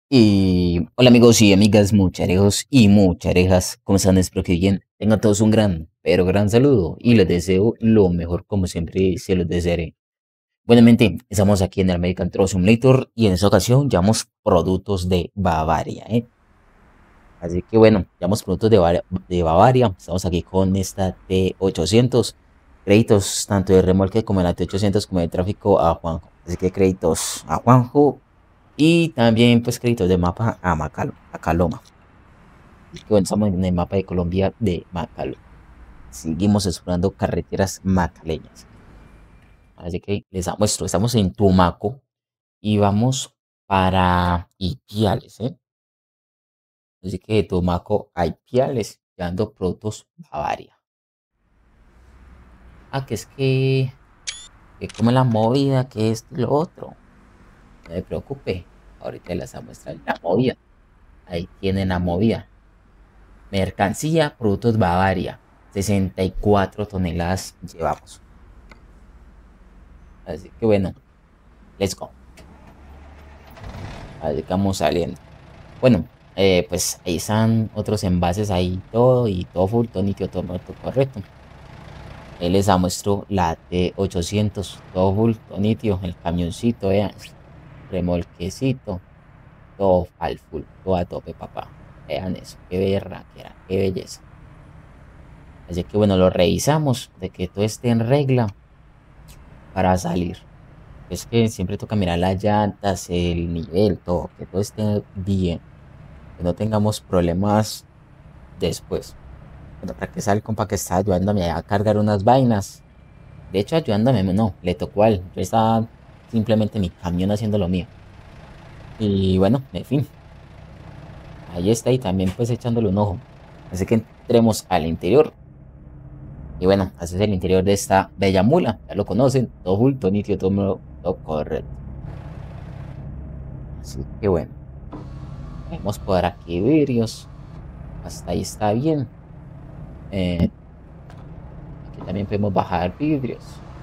Y hola amigos y amigas mucharejos y mucharejas, ¿cómo están? Espero que bien. Tengan todos un gran, pero gran saludo y les deseo lo mejor como siempre se los desearé. Buenamente, estamos aquí en el American Truck Simulator y en esta ocasión llevamos productos de Bavaria, ¿eh? Así que bueno, llevamos productos de Bavaria. Estamos aquí con esta T800. Créditos tanto de remolque como de la T800 como de tráfico a Juanjo. Así que créditos a Juanjo y también pues créditos de mapa a Macaloma. Así que bueno, estamos en el mapa de Colombia de Macaloma. Seguimos explorando carreteras macaleñas. Así que les muestro, estamos en Tumaco y vamos para Ipiales, ¿eh? Así que de Tumaco a Ipiales, llevando productos Bavaria. Ah, que como la movida, que esto y lo otro. No me preocupe, ahorita les voy a mostrar la movida. Ahí tienen la movida. Mercancía, productos Bavaria. 64 toneladas llevamos. Así que bueno, let's go. Así que vamos saliendo. Bueno, pues ahí están otros envases ahí todo full, todo nítido, todo correcto. Ahí les muestro la T800, todo full, todo nítido, el camioncito, vean, remolquecito, todo al full, todo a tope, papá. Vean eso, qué berraquera, qué belleza. Así que bueno, lo revisamos de que todo esté en regla para salir. Es que siempre toca mirar las llantas, el nivel, todo, que todo esté bien, que no tengamos problemas después. Bueno, para que sale el compa que está ayudándome a cargar unas vainas. De hecho, ayudándome, no, le tocó a él. Yo estaba simplemente en mi camión haciendo lo mío. Y bueno, en fin, ahí está y también pues echándole un ojo. Así que entremos al interior. Y bueno, así es el interior de esta bella mula. Ya lo conocen, todo junto, nítido, todo correcto. Así que bueno. Vemos por aquí vidrios. Hasta ahí está bien. Eh, Aquí también podemos bajar vidrios.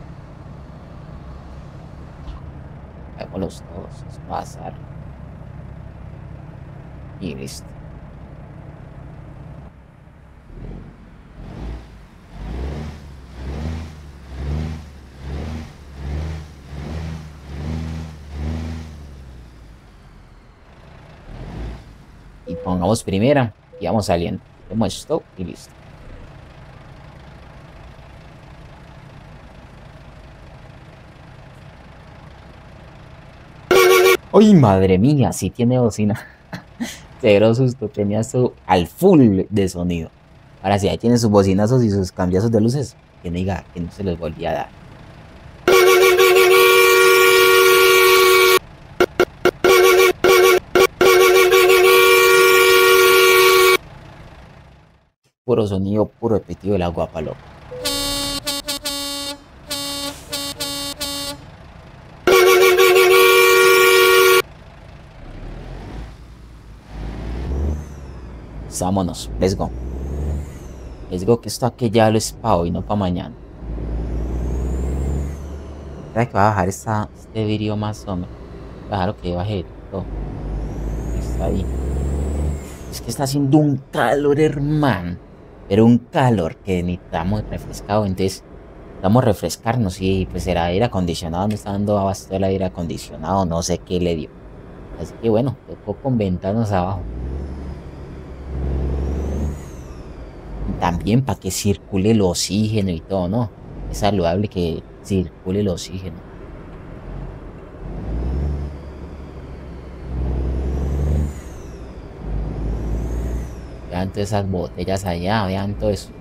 Veámoslos todos. Pasar. Y listo. Y pongamos primera. Y vamos saliendo. Hacemos stop y listo. ¡Ay, madre mía! Sí tiene bocina. Cero susto. Tenía esto al full de sonido. Ahora sí, ahí tiene sus bocinazos y sus cambiazos de luces. Que no diga que no se los volvía a dar. Puro sonido, puro repetido del agua palo. Vámonos, let's go. Let's go, que esto aquí ya lo es para hoy, no para mañana. ¿Sabes que va a bajar este vídeo más o menos? Voy a dejar lo que baje todo. Está ahí. Es que está haciendo un calor, hermano. Pero un calor que necesitamos refrescado. Entonces, vamos a refrescarnos. Y pues el aire acondicionado no está dando abasto el aire acondicionado. No sé qué le dio. Así que bueno, tocó con ventanas abajo. También para que circule el oxígeno y todo, ¿no? Es saludable que circule el oxígeno. Vean todas esas botellas allá, vean todo eso.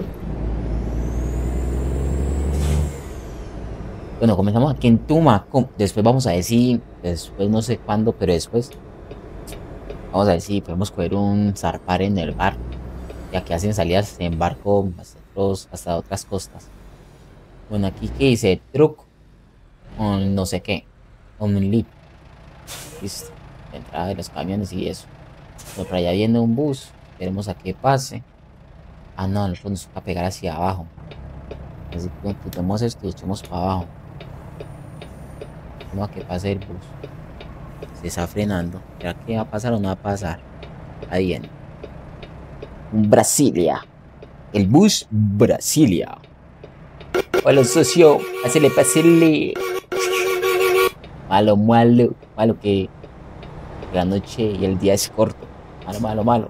Bueno, comenzamos aquí en Tumaco. Después vamos a ver si, después no sé cuándo, pero después vamos a ver si podemos coger un zarpar en el barco. Ya que hacen salidas en barco hasta otras costas. Bueno, aquí que dice truck on no sé qué. On lip. Listo. La entrada de los camiones y eso. Bueno, por allá viene un bus. Esperemos a que pase. Ah, no, nosotros nos toca pegar hacia abajo. Así que quitemos esto y echemos para abajo. Vamos a que pase el bus. Se está frenando. ¿Será que va a pasar o no va a pasar? Ahí viene. Un Brasilia. El bus Brasilia. Hola, socio. Pásele. Malo, malo. Malo que la noche y el día es corto. Malo.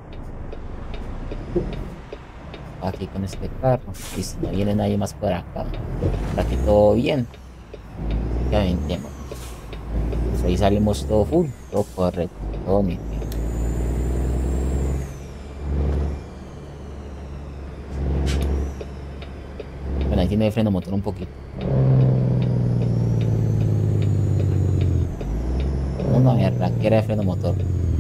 Aquí con este carro. Y si no viene nadie más por acá. Por aquí todo bien. Así que aventémonos. Pues ahí salimos todo full. Todo correcto. Todo nítido. Bueno, aquí tiene el freno motor un poquito. Una berraquera de freno motor.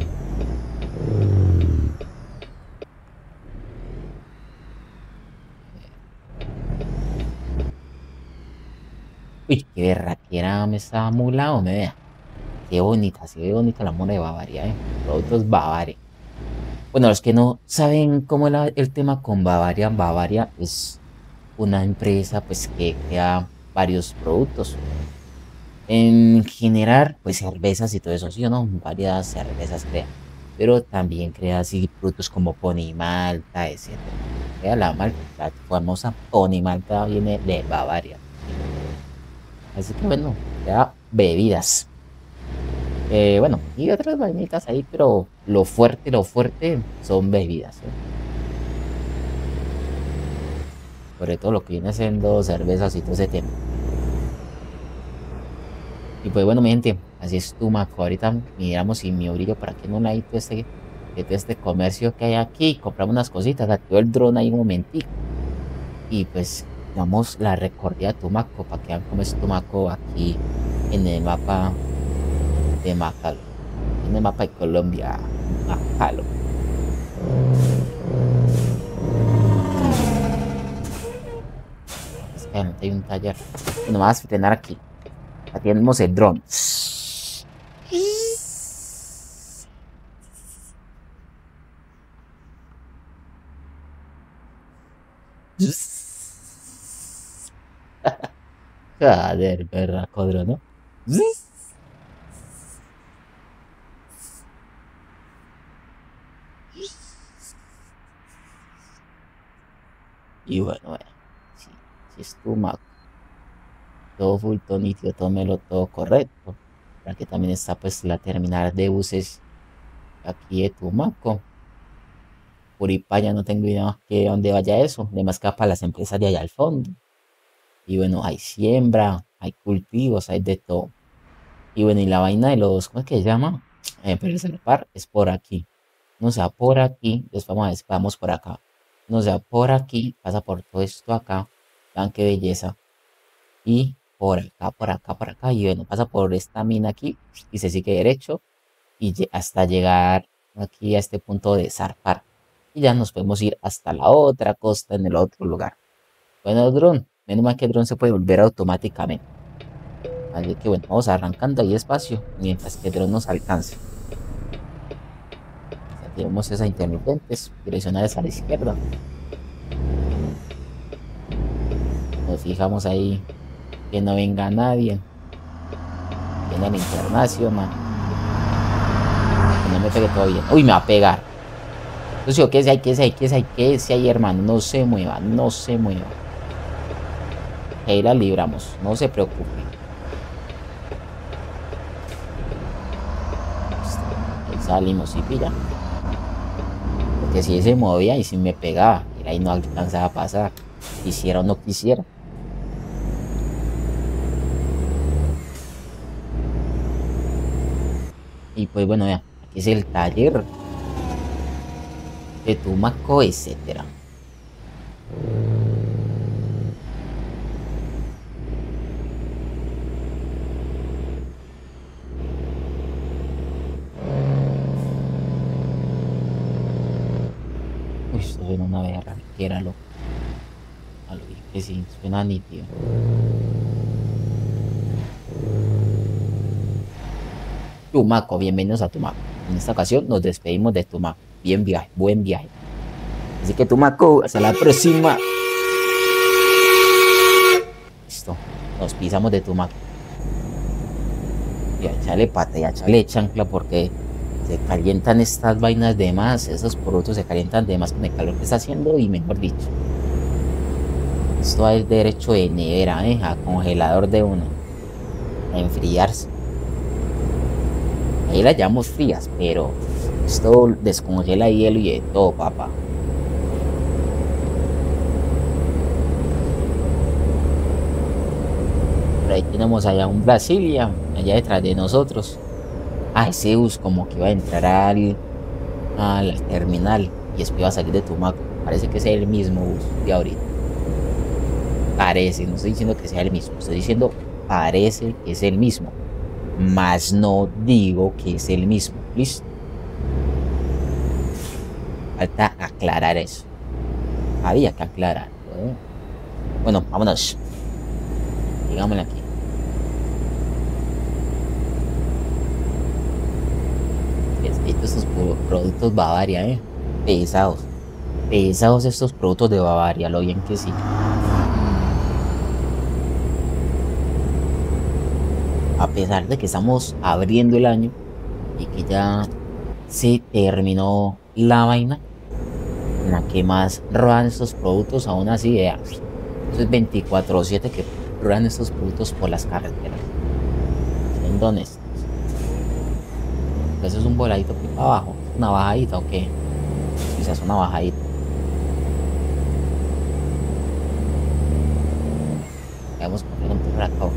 Uy, qué berraquera me está mulado, me vea. Qué bonita, se ve bonita la mona de Bavaria, Productos Bavaria. Bueno, los que no saben cómo es el tema con Bavaria, Bavaria es una empresa pues que crea varios productos. En general, pues cervezas y todo eso, sí o no, varias cervezas crea. Pero también crea así productos como Pony Malta, etcétera. Crea la Malta, la famosa Pony Malta viene de Bavaria. Así que bueno, crea bebidas. Bueno, y otras vainitas ahí, pero lo fuerte son bebidas, sobre todo lo que viene siendo cervezas y todo ese tema. Y pues bueno, mi gente, así es Tumaco. Ahorita miramos si me orillo para que en un ladito de todo este comercio que hay aquí, compramos unas cositas, activo el dron ahí un momentico. Y pues damos la recorrida a Tumaco para que vean cómo es Tumaco aquí en el mapa de Macalo. En el mapa de Colombia, Macalo. Es que adelante hay un taller. Bueno, vamos a frenar aquí. Aquí tenemos el dron. Joder, berraco dron, ¿no? Y bueno, si es Tumaco, todo full, todo nítido, todo melo, todo correcto. Aquí también está pues la terminal de buses aquí de Tumaco. Puripaya no tengo idea que dónde vaya eso. Además que para las empresas de allá al fondo. Y bueno, hay siembra, hay cultivos, hay de todo. Y bueno, y la vaina de los, ¿cómo es que se llama? Pero el Cerpar es por aquí. No sea por aquí, después vamos por acá. No sea por aquí, pasa por todo esto acá. Vean qué belleza. Y por acá. Y bueno, pasa por esta mina aquí y se sigue derecho y hasta llegar aquí a este punto de zarpar. Y ya nos podemos ir hasta la otra costa en el otro lugar. Bueno, dron, menos mal que el dron se puede volver automáticamente. Así que bueno, vamos arrancando ahí despacio mientras que el dron nos alcance. Tenemos esas intermitentes direccionales a la izquierda. Nos fijamos ahí que no venga nadie. Viene el internacional. Que no me pegue todo bien. Uy, me va a pegar. Entonces, ¿qué es ahí, hermano? No se mueva, no se mueva. Ahí la libramos, no se preocupe. Ahí salimos y pilla. Porque si se movía y si me pegaba, y ahí no alcanzaba a pasar. Quisiera o no quisiera. Y pues bueno, vea, aquí es el taller de Tumaco, etcétera. Uy, esto suena una berraquera, loco. A lo que sí, suena nítido. Tumaco, bienvenidos a Tumaco. En esta ocasión nos despedimos de Tumaco. Bien viaje, buen viaje. Así que Tumaco, hasta la próxima. Listo, nos pisamos de Tumaco. y a echarle pata y a echarle chancla porque se calientan estas vainas de más, esos productos se calientan de más con el calor que está haciendo y mejor dicho, esto es derecho de nevera, a congelador de una, a enfriarse. Ahí las llamamos frías, pero esto descongela hielo y de todo, papá. Por ahí tenemos allá un Brasilia, allá detrás de nosotros. Ah, ese bus como que iba a entrar a la terminal y después iba a salir de Tumaco. Parece que es el mismo bus de ahorita. Parece, no estoy diciendo que sea el mismo, estoy diciendo parece que es el mismo. Más no digo que es el mismo. ¿Listo? Falta aclarar eso. Había que aclarar. Bueno, vámonos. Digámosle aquí. Estos productos Bavaria, pesados. Pesados estos productos de Bavaria, lo bien que sí. A pesar de que estamos abriendo el año y que ya se terminó la vaina en la que más rodan estos productos, aún así, eso es 24/7 que ruedan estos productos por las carreteras. Siendo honestos. Eso es un voladito aquí para abajo, una bajadita o qué. Quizás una bajadita. Vamos corriendo por acá.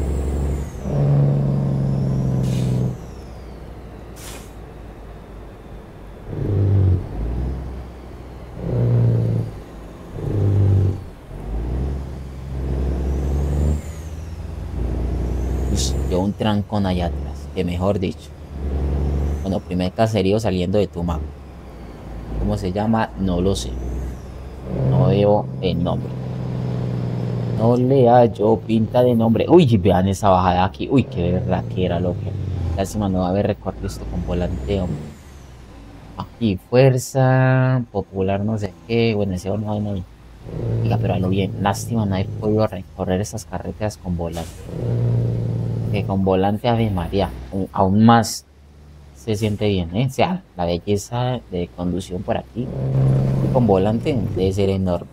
Yo un trancón allá atrás, que mejor dicho. Bueno, primer caserío saliendo de Tumaco. ¿Cómo se llama? No lo sé. No veo el nombre. No le hallo pinta de nombre. Uy, vean esa bajada aquí. Uy, qué berraquera, loco. Lástima no haber recorrido esto con volante, hombre. Aquí, fuerza popular, no sé qué. Bueno, ese no hay ahí. Diga, pero a lo bien. Lástima no haber podido recorrer esas carreteras con volante. Que con volante, Ave María, aún más se siente bien, O sea, la belleza de conducción por aquí con volante debe ser enorme.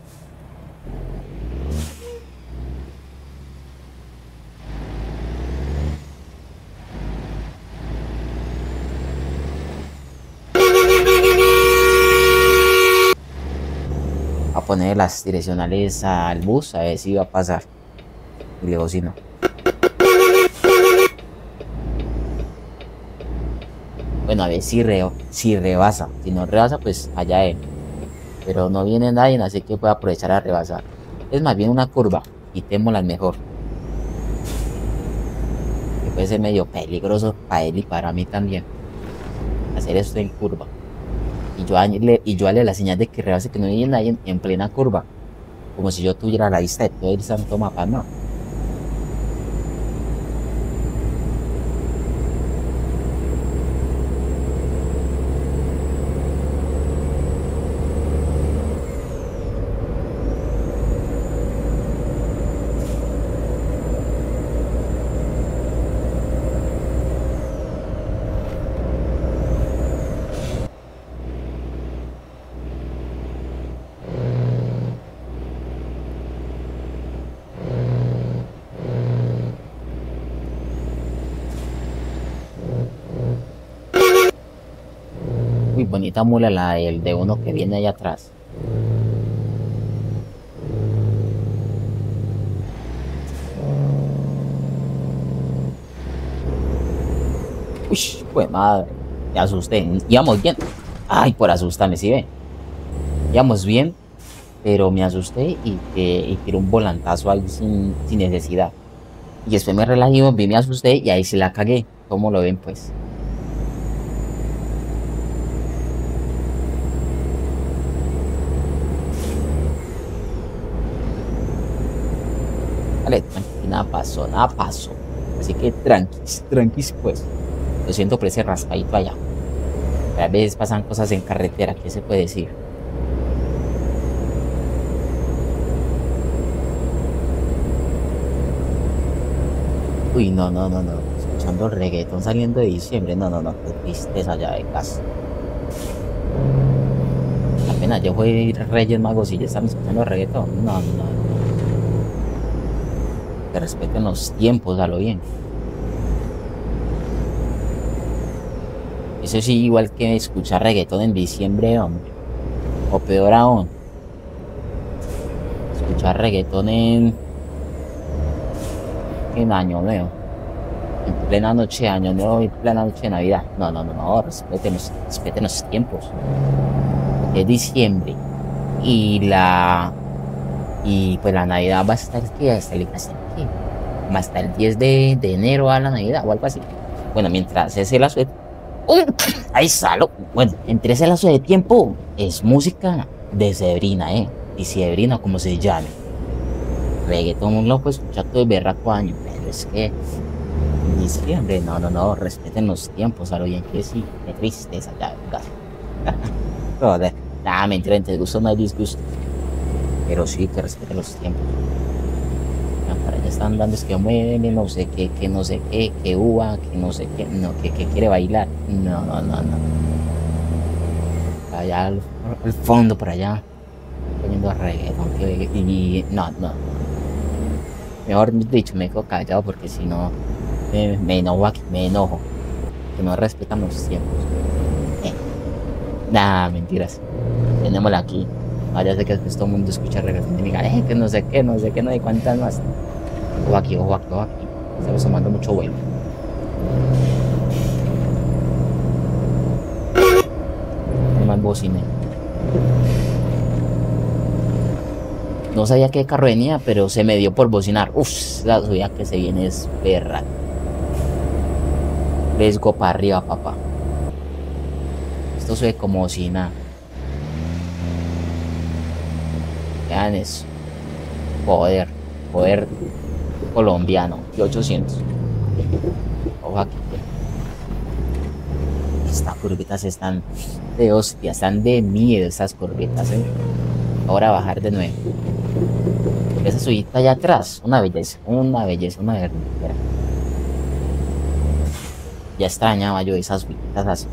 A poner las direccionales al bus a ver si va a pasar. Y luego si no. Bueno, a ver si rebasa. Si no rebasa, pues allá él. Pero no viene nadie, así que puede aprovechar a rebasar. Es más bien una curva. Quitémosla mejor. Que puede ser medio peligroso para él y para mí también. Hacer esto en curva. Y yo harle la señal de que rebase, que no viene nadie en plena curva. Como si yo tuviera la vista de todo el santo mapa, no. Uy, bonita mula la el de uno que viene allá atrás. Uy, pues madre, me asusté. Íbamos bien. Ay, por asustarme, ¿sí ve? Íbamos bien, pero me asusté y tiré un volantazo ahí sin necesidad. Y después me relajé, vi, me asusté y ahí se la cagué. ¿Cómo lo ven, pues? Vale, tranqui, nada pasó, nada pasó. Así que tranquis, tranquis, pues. Lo siento por ese raspadito allá. Pero a veces pasan cosas en carretera, ¿qué se puede decir? Uy, no, no, no, no. escuchando reggaetón saliendo de diciembre. No, no, no, qué tristeza ya de casa. Apenas ya fue Reyes Magos y ya están escuchando reggaetón. No, no, no. Que respeten los tiempos a lo bien. Eso sí, igual que escuchar reggaetón en diciembre, hombre. O peor aún, escuchar reggaetón en Año Nuevo. En plena noche de Año Nuevo y plena noche de Navidad. No, no, no, no. Respeten los tiempos. Porque es diciembre. Y pues la Navidad va a estar que hasta ¿qué? Como hasta el 10 de enero a la Navidad o algo así. Bueno, mientras ese lazo de... ¡Uy! ¡Ahí salo! Bueno, entre ese lazo de tiempo es música de Sebrina, y Sebrina como se llame. Reggaetón un loco escuchar todo el berraco año, pero es que en diciembre, no, no, no, respeten los tiempos, a lo bien que sí, qué tristeza ya, venga. Joder, nada, mentira, entre gusto no hay disgusto, pero sí que respeten los tiempos. Ya, para allá están dando es que mueve, no sé qué, que no sé qué, que uva, que no sé qué, no, que quiere bailar. No, no, no, no. Allá al fondo, por allá, poniendo reggaetón, y no, no. Mejor dicho, me quedo callado porque si no, me enojo aquí, me enojo. Que no respetan los tiempos. Eh, Nada, mentiras. Tenémosla aquí. Vaya, sé que después todo el mundo escucha reggaetón y me diga, que no sé qué, no sé qué, no hay cuántas más. Ojo aquí, ojo aquí, ojo aquí. Estamos tomando mucho vuelo. No más bocina. No sabía qué carro venía, pero se me dio por bocinar. Uf, la subida que se viene es perra. Les go para arriba, papá. Esto se ve como bocina. Vean eso. Poder. Poder colombiano. Y 800. Ojo aquí. Estas curvitas están de hostia. Están de miedo esas curvitas, Ahora bajar de nuevo. Esa subida allá atrás. Una belleza. Una belleza. Una verdadera. Ya extrañaba yo esas subidas así.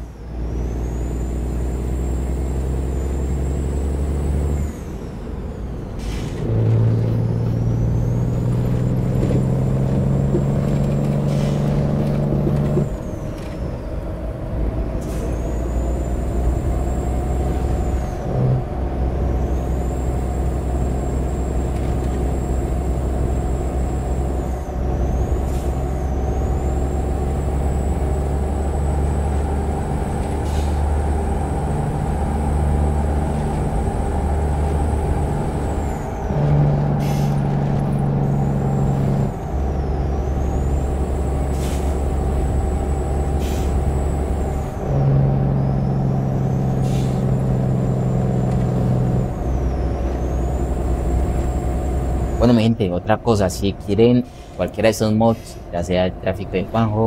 Bueno, mi gente, otra cosa, si quieren cualquiera de esos mods, ya sea el tráfico de Juanjo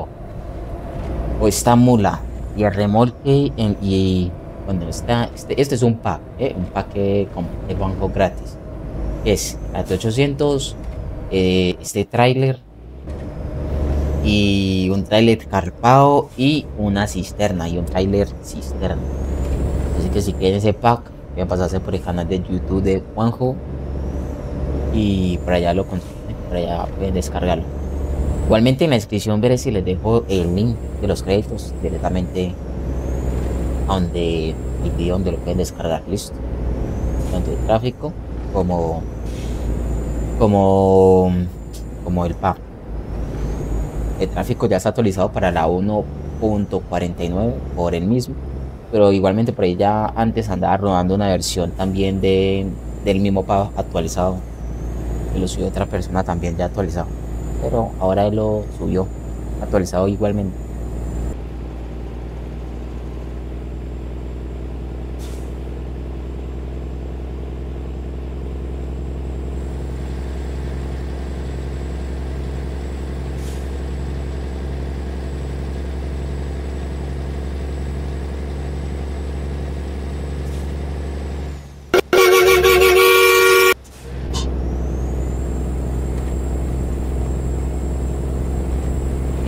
o esta mula y el remolque, bueno, este es un pack, un pack de Juanjo gratis. Es la T800, este tráiler y un tráiler carpado y una cisterna y un tráiler cisterna. Así que si quieren ese pack, pueden pasarse por el canal de YouTube de Juanjo y por allá lo consiguen, por allá pueden descargarlo. Igualmente en la descripción veré si les dejo el link de los créditos directamente a donde el video donde lo pueden descargar, listo. Tanto el tráfico como como como el pack. El tráfico ya está actualizado para la 1.49 por el mismo, pero igualmente por ahí ya antes andaba rodando una versión también del mismo pack actualizado, que lo subió otra persona también ya actualizado, pero ahora él lo subió actualizado igualmente.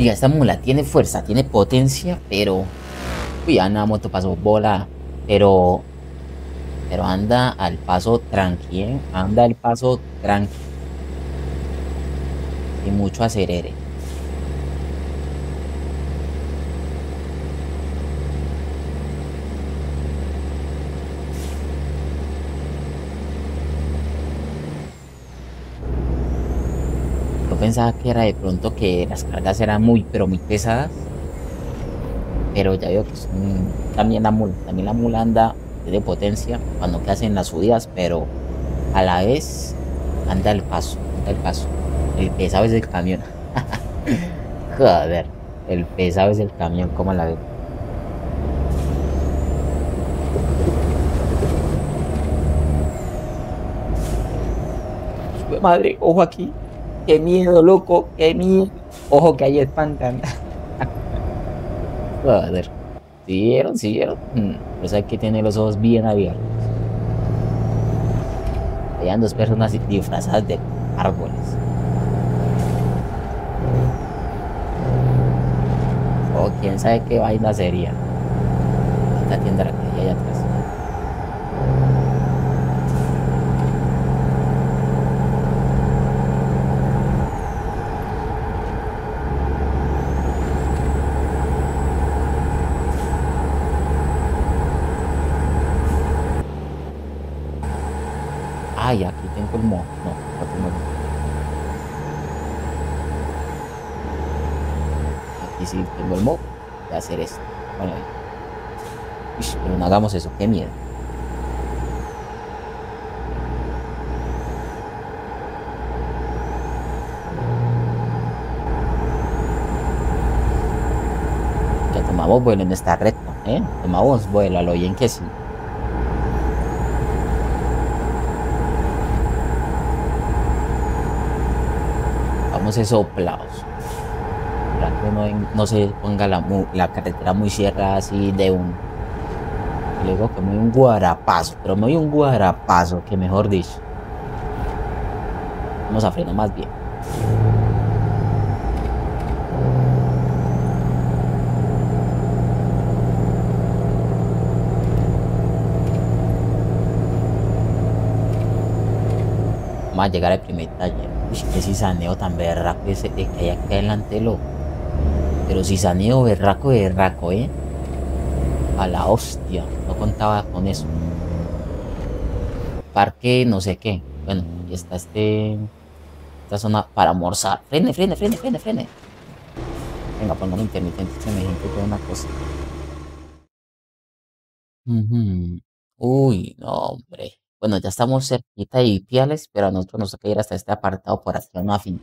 Oiga, esta mula tiene fuerza, tiene potencia, pero... Uy, anda moto pasó bola. Pero... Pero anda al paso tranqui, ¿eh? Anda al paso tranqui. Y mucho acelere. Yo pensaba que era de pronto que las cargas eran muy, pero muy pesadas. Pero ya veo que son también la mula. También la mula anda de potencia cuando que hacen las subidas, pero a la vez anda el paso, anda el paso. El pesado es el camión. Joder, el pesado es el camión, ¿cómo la ve? Hijo de madre, ojo aquí. Qué miedo, loco, qué miedo. Ojo que ahí espantan. Joder. ¿Siguieron? ¿Siguieron? Pues hay que tener los ojos bien abiertos. Habían dos personas disfrazadas de árboles. O quién sabe qué vaina sería. Esta tienda la que hay allá atrás. Ay, aquí tengo el mo. No, no tengo el mo. Aquí sí tengo el mo de hacer esto. Bueno, uish, pero no hagamos eso, qué miedo. Ya tomamos vuelo en esta recta, ¿eh? Tomamos vuelo a lo bien que sí. Vamos soplados. Para que no se ponga la carretera muy cierta así de un. Le digo que me doy un guarapazo, pero me doy un guarapazo, que mejor dicho. Vamos a frenar más bien. Vamos a llegar al primer taller. Uy, qué cisaneo tan berraco ese que hay acá adelante, loco. Pero cisaneo berraco, berraco, ¿eh? A la hostia. No contaba con eso. Parque no sé qué. Bueno, y está esta zona para almorzar. Frene, frene, frene, frene, frene. Venga, pongo un intermitente. Se me gente toda una cosa. Ujú. Uy, no, hombre. Bueno, ya estamos cerquita de Ipiales, pero a nosotros nos toca ir hasta este apartado por aquí a una finca.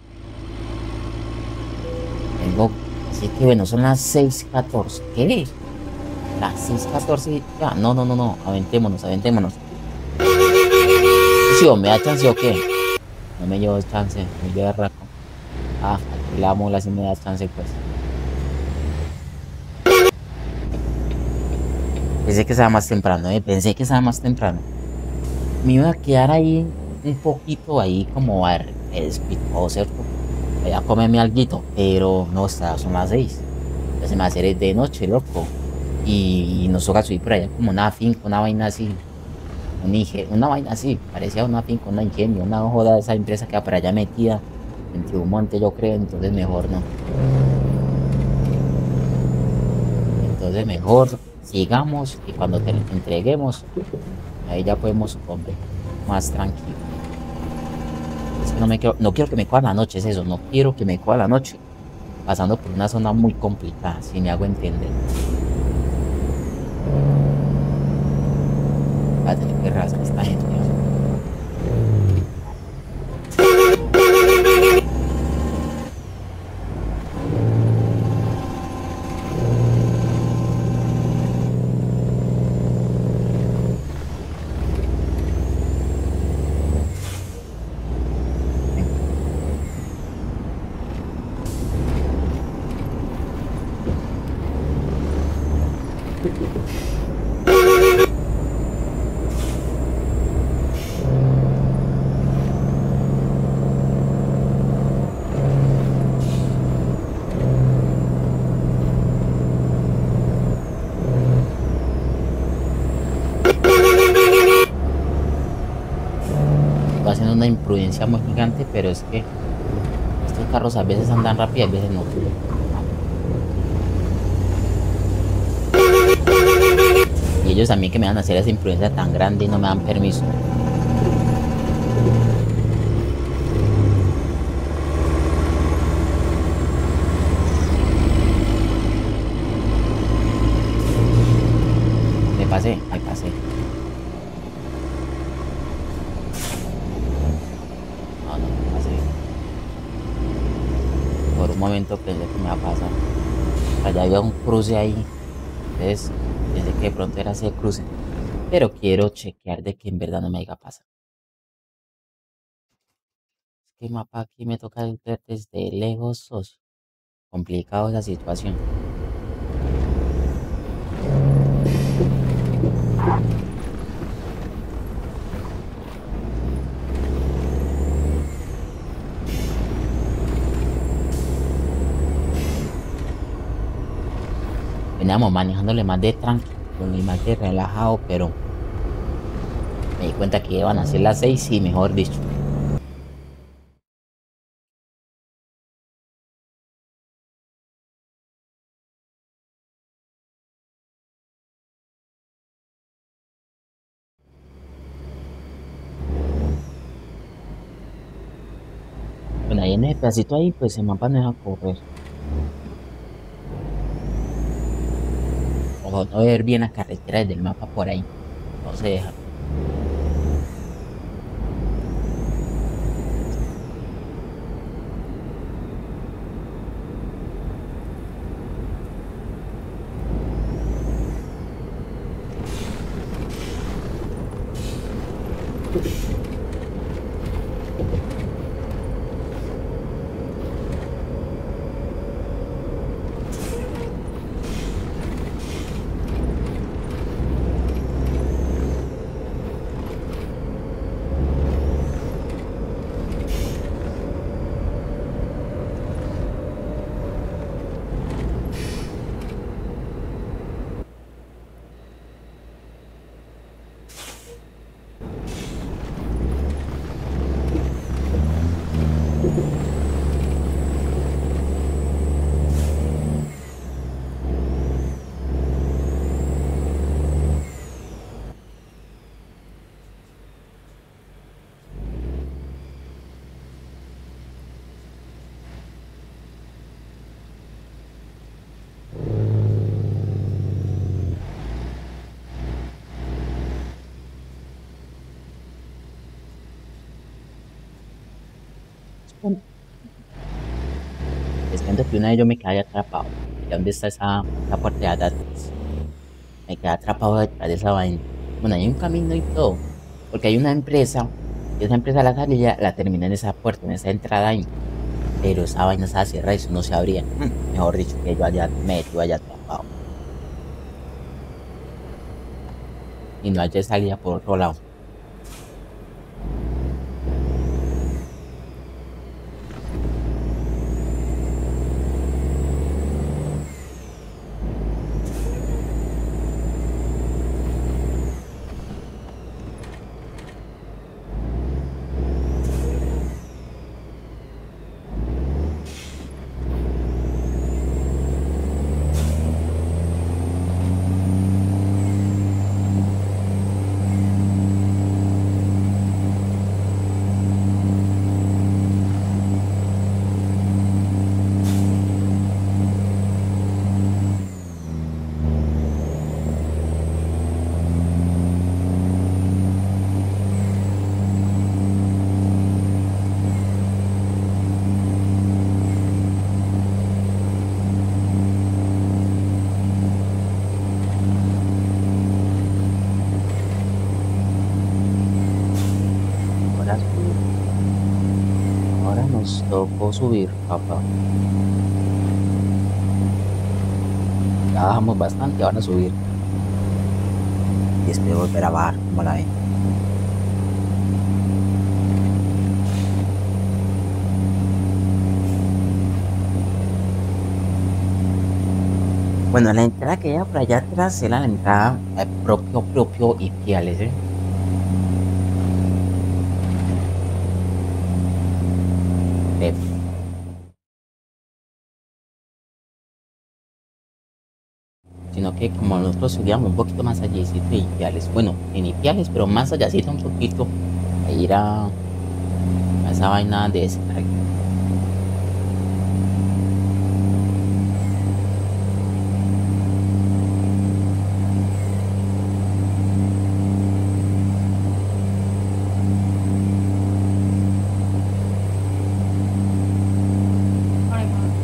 Tengo, así que bueno, son las 6:14. ¿Qué? Las 6:14 ya. No, no, no, no. Aventémonos, aventémonos. Sí, o me da chance o qué. No me llevo chance, muy berraco. Ah, aquí la mola si me da chance, pues. Pensé que estaba más temprano, pensé que estaba más temprano. Me iba a quedar ahí un poquito ahí como a ver, despistado, ¿cierto? Voy a comerme alguito, pero no, son las 6. Ya se me va a hacer de noche, loco. Y nos toca subir por allá como una finca, una vaina así. Una vaina así, parecía una finca, una ingenio, una joda de esa empresa que va por allá metida entre un monte, yo creo, entonces mejor no. Entonces mejor sigamos y cuando te entreguemos, ahí ya podemos comer más tranquilo. Es que no quiero que me coja la noche, es eso, no quiero que me coja la noche pasando por una zona muy complicada, si me hago entender. Va a tener que rascar esta gente. una imprudencia muy gigante, pero es que estos carros a veces andan rápido y a veces no. Y ellos también que me van a hacer esa imprudencia tan grande y no me dan permiso. Me pasé, me pasé. No, no me pasé. Por un momento pensé que me iba a pasar. Allá había un cruce ahí. Entonces pensé que de pronto era ese cruce. Pero quiero chequear de que en verdad no me haya pasado. Es que el mapa aquí me toca ver desde lejos, socio. Complicado esa situación. Veníamos manejándole más de tranquilo y más de relajado, pero me di cuenta que iban a ser las 6 y mejor dicho. Bueno, ahí en ese pedacito ahí, pues el mapa no deja correr. O no ver bien la carretera desde el mapa por ahí. No se deja. Les cuento que una vez yo me quedé atrapado. Allá donde está esa puerta de allá atrás. Me quedé atrapado detrás de esa vaina. Bueno, hay un camino y todo. Porque hay una empresa. Y esa empresa la salida la termina en esa puerta, en esa entrada ahí. Pero esa vaina estaba cerrada y eso no se abría. Mejor dicho, que yo allá metido allá atrapado. Y no haya salida por otro lado. Ahora subir. Ahora nos tocó subir, papá. Ya bajamos bastante, ahora subir. Y espero volver a bajar, como la ven. Bueno, la entrada que hay por allá atrás era la entrada propio y Piales, ¿eh? sino que como nosotros subíamos un poquito más allá de Ipiales, bueno, en Ipiales, pero más allácito un poquito, a ir a esa vaina de descarga. Ay, madre.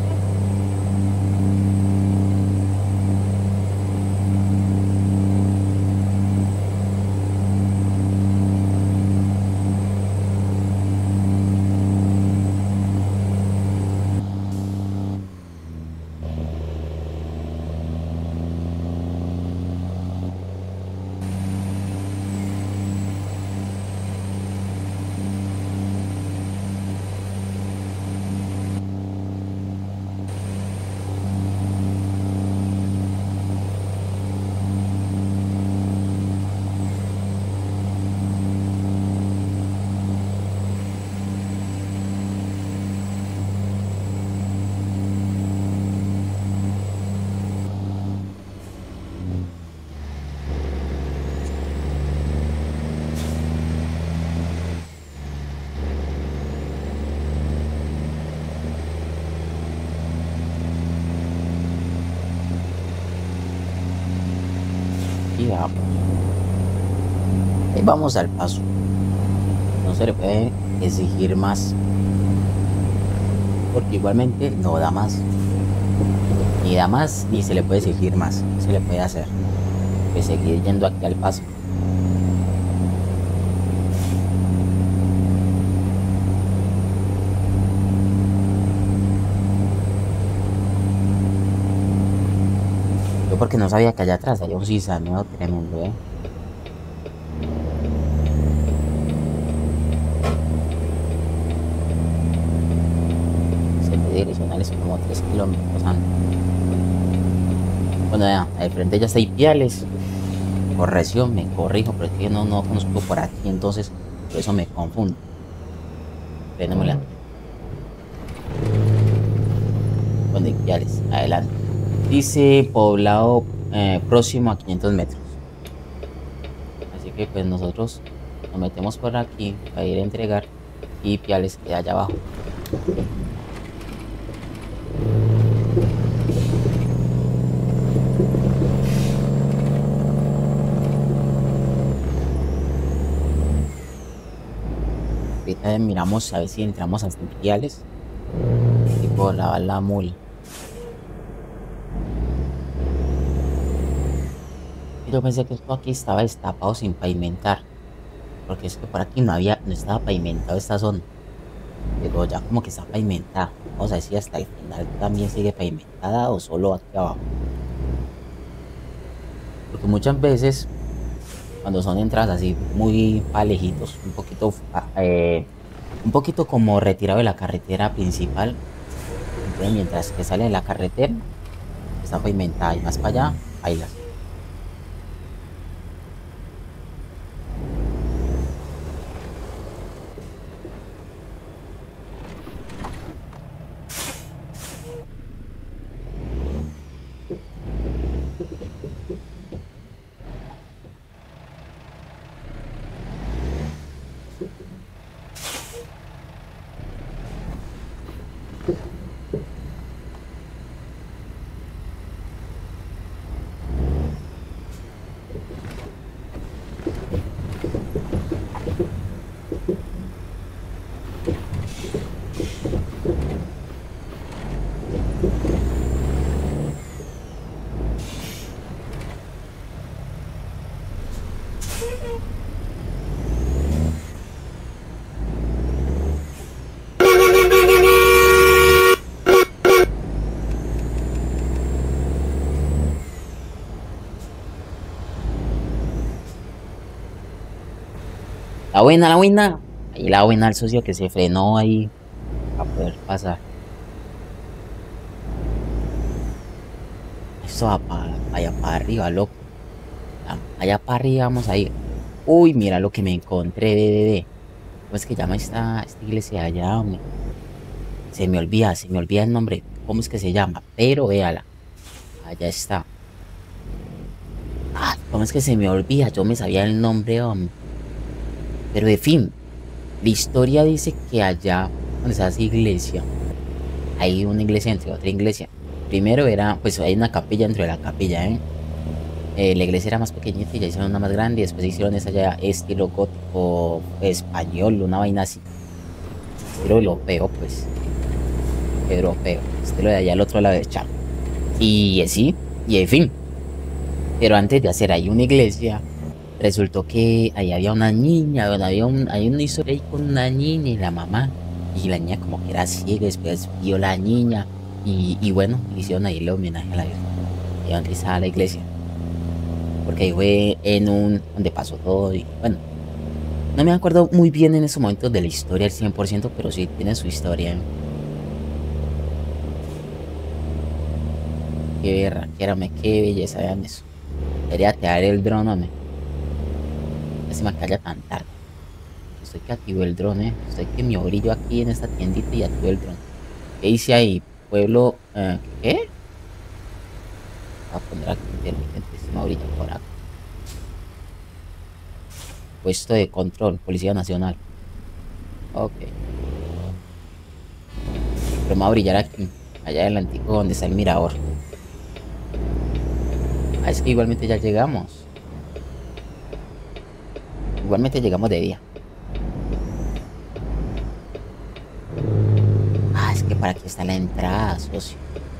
Y ahí vamos al paso. No se le puede exigir más, porque igualmente no da más. Ni da más, ni se le puede exigir más. ¿Qué se le puede hacer? Pues seguir yendo aquí al paso. Yo porque no sabía que allá atrás había un cizañeo tremendo, ¿eh? Siete direccionales como 3 kilómetros antes. Bueno, ya, al frente ya está Ipiales. Corrección, me corrijo, pero es que no conozco por aquí, entonces por eso me confundo. Frenémosla. Bueno, Ipiales, adelante. Dice poblado próximo a 500 metros. Así que pues nosotros nos metemos por aquí para ir a entregar y Ipiales queda allá abajo. Ahorita miramos a ver si entramos hasta Ipiales y por la mula. Yo pensé que esto aquí estaba destapado sin pavimentar, porque es que por aquí no estaba pavimentado esta zona, pero ya como que está pavimentada. Vamos a ver si hasta el final también sigue pavimentada o solo aquí abajo. Porque muchas veces cuando son entradas así muy palejitos, un poquito como retirado de la carretera principal, entonces mientras que sale de la carretera está pavimentada y más para allá, bailas. La buena, ahí la buena al socio que se frenó ahí para poder pasar. Eso va allá para arriba, loco. Allá para arriba vamos a ir. Uy, mira lo que me encontré, de. ¿Cómo es que llama esta iglesia allá, hombre? Se me olvida el nombre. ¿Cómo es que se llama? Pero véala. Allá está. ¿Cómo es que se me olvida? Yo me sabía el nombre, hombre. Pero en fin, la historia dice que allá, donde está esa iglesia, hay una iglesia entre otra iglesia. Primero era, pues hay una capilla dentro de la capilla, ¿eh? La iglesia era más pequeñita y ya hicieron una más grande y después hicieron esa ya estilo gótico español, una vaina así. Estilo europeo, pues. Europeo. Estilo de allá al otro lado de Cham. Y así, y en fin. Pero antes de hacer ahí una iglesia, resultó que ahí había una niña, bueno, hay una historia ahí con una niña y la mamá. Y la niña como que era ciega, después vio la niña. Y bueno, hicieron ahí el homenaje a la Virgen. Y antes a la iglesia. Porque ahí fue en un, donde pasó todo y bueno. No me acuerdo muy bien en esos momentos de la historia al 100%, pero sí tiene su historia. Qué berraquera, qué belleza, vean eso. Quería tirar el dron, hombre. Ya se me calla tan tarde. Estoy que activo el dron, Estoy que me brillo aquí en esta tiendita y activo el dron. ¿Qué dice ahí? Pueblo, ¿qué? Voy a poner aquí intermitente, se me brilla por acá. Puesto de control, Policía Nacional. Ok. Pero me va a brillar aquí, allá adelantico donde está el mirador. Ah, es que igualmente ya llegamos. Igualmente llegamos de día. Ah, es que para aquí está la entrada, socio.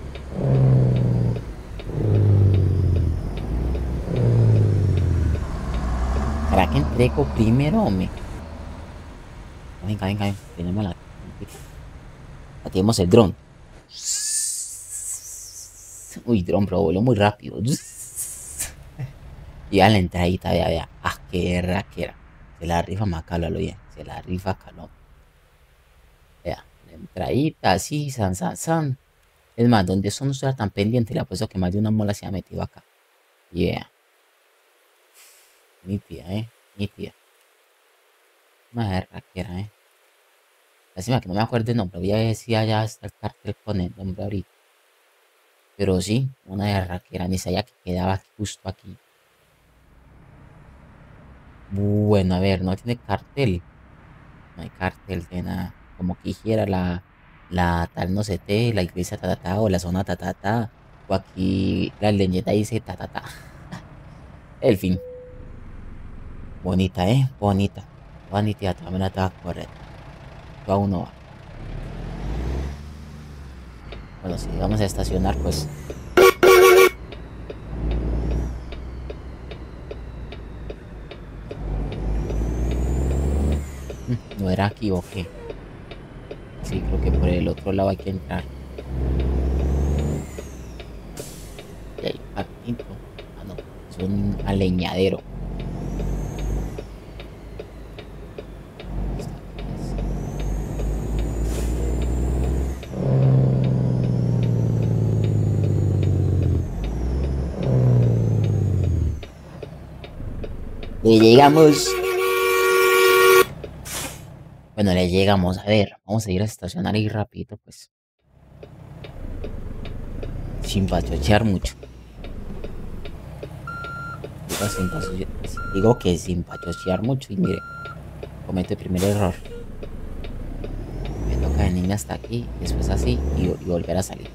¿Será que entrego primero o me? Venga, venga, venga. Tenemos la. Activemos el dron. Uy, dron, pero voló muy rápido. Y a la entradita, vea, vea. Ah, qué raquera. Se la rifa Macalo, lo bien. Se la rifa Calón. Vea, la entradita, así, san, san, san. Es más, donde eso no estuviera tan pendiente, le apuesto que más de una mola se ha metido acá. Yeah. Nítida, nítida. Una raquera, Lástima que no me acuerdo el nombre. Voy a ver si allá está el cartel con el nombre ahorita. Pero sí, una raquera. Ni sabía que quedaba justo aquí. Bueno, a ver, no tiene cartel. No hay cartel de nada. Como que dijera la tal no sé qué, la iglesia ta, ta, ta, o la zona ta, ta, ta. O aquí la leyenda dice ta, ta, ta. El fin. Bonita, bonita. Bonita, también está correcta. Toda uno va. Bueno, si vamos a estacionar, pues. No era aquí o qué. Sí, creo que por el otro lado hay que entrar. Y hay un parquito. Ah, no. Es un aleñadero. Le llegamos. Bueno, le llegamos. A ver, vamos a ir a estacionar ahí rapidito, pues. Sin pachochear mucho. Digo que sin pachochear mucho. Y mire, comete el primer error. Me toca venirme hasta aquí, después así y volver a salir.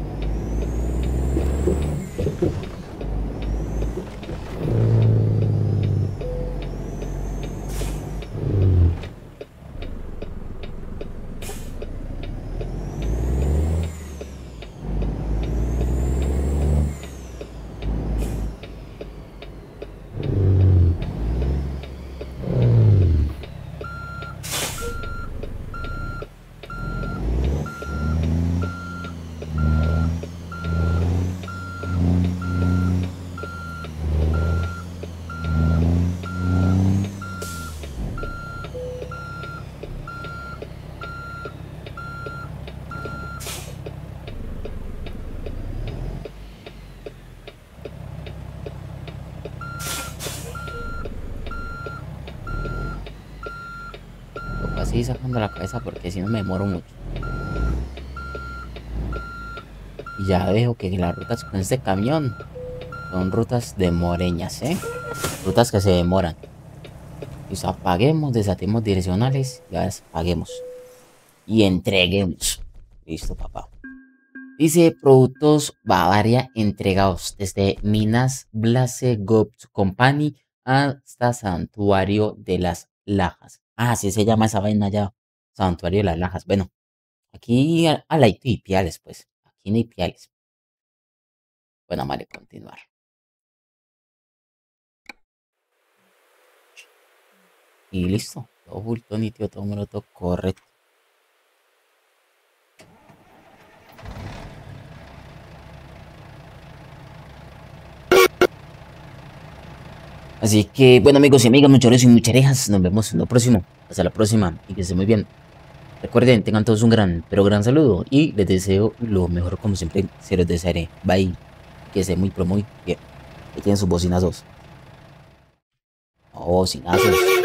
Toco así sacando la cabeza porque si no me demoro mucho. Y ya veo que la ruta con este camión Son rutas demoreñas, ¿eh? Rutas que se demoran. Listo, apaguemos, desatemos direccionales, ya apaguemos. Y entreguemos. Listo, papá. Dice productos Bavaria entregados desde Minas Blase Gold Company hasta Santuario de las Lajas. Ah, así se llama esa vaina ya. Santuario de las Lajas. Bueno, aquí a la Ipiales, pues. Aquí en Ipiales. Bueno, vale, continuar. Y listo. Todo bulto, nítido, todo número, todo correcto. Así que, bueno, amigos y amigas, muchachos y mucharejas, nos vemos en lo próximo. Hasta la próxima y que estén muy bien. Recuerden, tengan todos un gran, pero gran saludo y les deseo lo mejor como siempre se los desearé. Bye. Que estén muy, pero muy bien. Que tienen sus bocinazos. Oh, bocinazos.